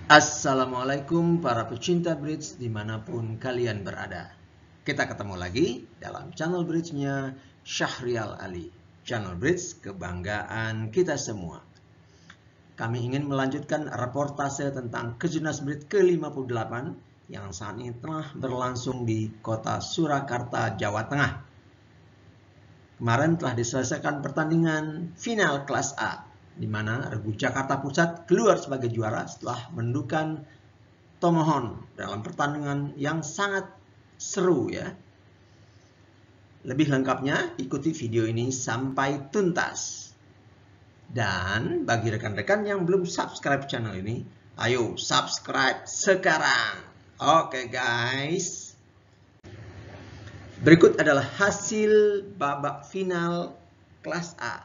Assalamualaikum para pecinta bridge dimanapun kalian berada. Kita ketemu lagi dalam channel bridge-nya Syahrial Ali. Channel bridge kebanggaan kita semua. Kami ingin melanjutkan reportase tentang Kejurnas Bridge ke-58 yang saat ini tengah berlangsung di kota Surakarta, Jawa Tengah. Kemarin telah diselesaikan pertandingan final kelas A, di mana Regu Jakarta Pusat keluar sebagai juara setelah mendudukan Tomohon dalam pertandingan yang sangat seru ya. Lebih lengkapnya ikuti video ini sampai tuntas. Dan bagi rekan-rekan yang belum subscribe channel ini, ayo subscribe sekarang. Oke guys. Berikut adalah hasil babak final kelas A.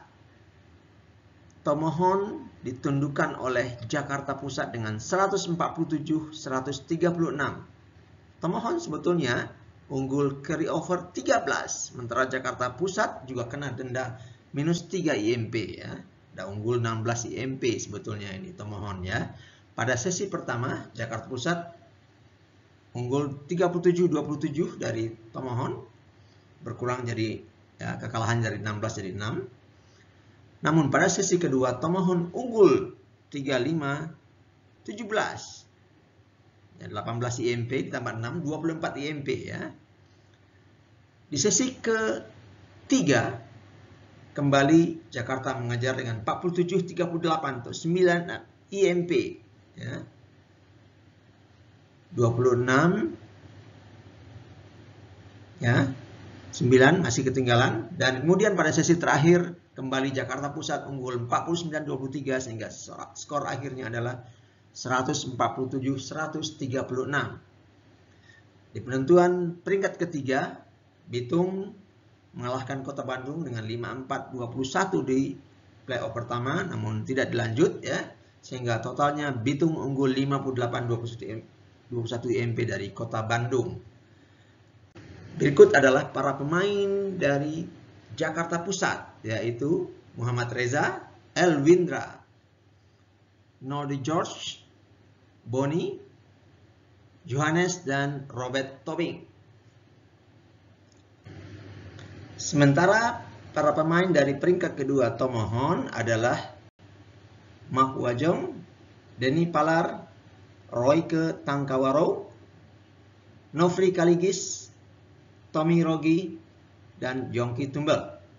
Tomohon ditundukkan oleh Jakarta Pusat dengan 147-136. Tomohon sebetulnya unggul carry over 13, sementara Jakarta Pusat juga kena denda minus 3 IMP ya. Ada unggul 16 IMP sebetulnya ini Tomohon ya. Pada sesi pertama Jakarta Pusat unggul 37-27 dari Tomohon, berkurang jadi ya, kekalahan dari 16 jadi 6. Namun pada sesi kedua Tomohon unggul 35-17. Ya, 18 IMP ditambah 6, 24 IMP ya. Di sesi ketiga kembali Jakarta mengejar dengan 47-38 atau 9 IMP ya. 26 ya. 9 masih ketinggalan, dan kemudian pada sesi terakhir kembali Jakarta Pusat unggul 49-23 sehingga skor akhirnya adalah 147-136. Di penentuan peringkat ketiga, Bitung mengalahkan Kota Bandung dengan 54-21 di playoff pertama, namun tidak dilanjut ya, sehingga totalnya Bitung unggul 58-21 IMP dari Kota Bandung. Berikut adalah para pemain dari Jakarta Pusat, yaitu Muhammad Reza, Elwindra, Nordi George, Boni, Johannes, dan Robert Tobing. Sementara para pemain dari peringkat kedua Tomohon adalah Mak Wajong, Denny Palar, Royke Tangkawaro, Nofri Kaligis, Tommy Rogi, dan Yongki Tumbel.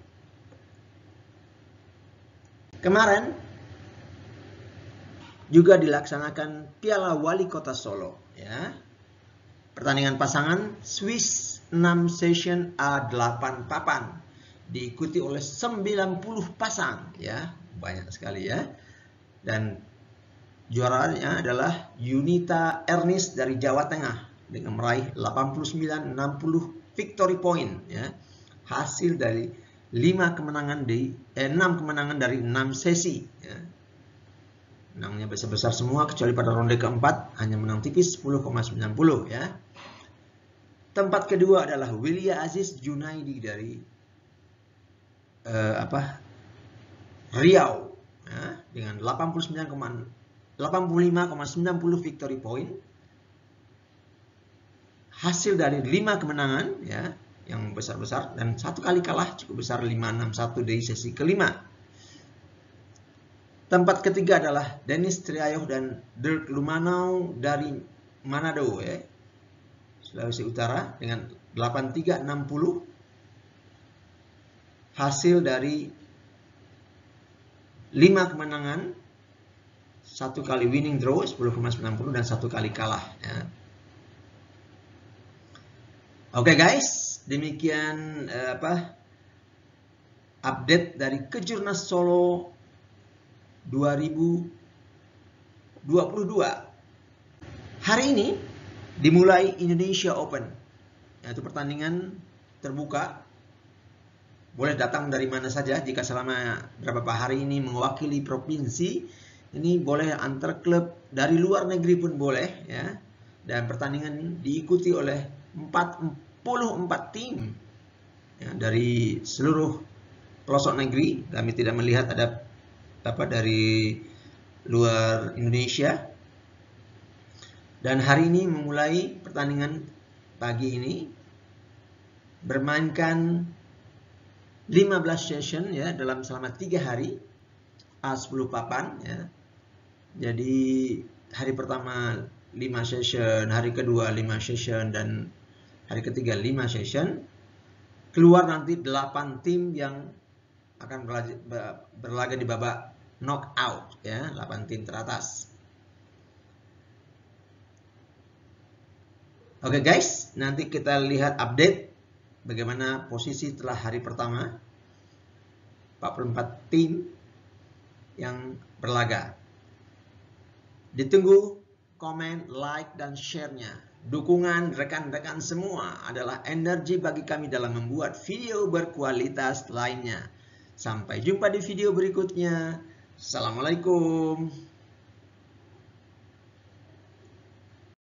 Kemarin juga dilaksanakan Piala Wali Kota Solo ya. Pertandingan pasangan Swiss 6 session A8 papan diikuti oleh 90 pasang ya, banyak sekali ya. Dan juaranya adalah Yunita Ernest dari Jawa Tengah dengan meraih 89-60 victory point ya. Hasil dari 6 kemenangan dari 6 sesi ya. Menangnya besar-besar semua kecuali pada ronde keempat hanya menang tipis 10,90 ya. Tempat kedua adalah Willia Aziz Junaidi dari Riau ya, dengan 85,90 victory point. Hasil dari 5 kemenangan ya, yang besar-besar, dan 1 kali kalah cukup besar 5-6-1 di sesi kelima. Tempat ketiga adalah Dennis Triayoh dan Dirk Lumanau dari Manado ya, Sulawesi Utara dengan 83-60. Hasil dari 5 kemenangan, 1 kali winning draw 10,90 dan 1 kali kalah ya. Oke guys, demikian update dari Kejurnas Solo 2022. Hari ini dimulai Indonesia Open, yaitu pertandingan terbuka. Boleh datang dari mana saja jika selama beberapa hari ini mewakili provinsi. Ini boleh antar klub dari luar negeri pun boleh ya. Dan pertandingan diikuti oleh 44 tim ya, dari seluruh pelosok negeri. Kami tidak melihat ada dari luar Indonesia. Dan hari ini memulai pertandingan pagi ini bermainkan 15 session ya dalam selama 3 hari, A10 papan ya. Jadi hari pertama 5 session, hari kedua 5 session, dan hari ketiga 5 session. Keluar nanti 8 tim yang akan berlaga di babak knockout ya, 8 tim teratas. Oke guys, nanti kita lihat update bagaimana posisi setelah hari pertama. 44 tim yang berlaga. Ditunggu komen, like, dan share-nya. Dukungan rekan-rekan semua adalah energi bagi kami dalam membuat video berkualitas lainnya. Sampai jumpa di video berikutnya. Assalamualaikum.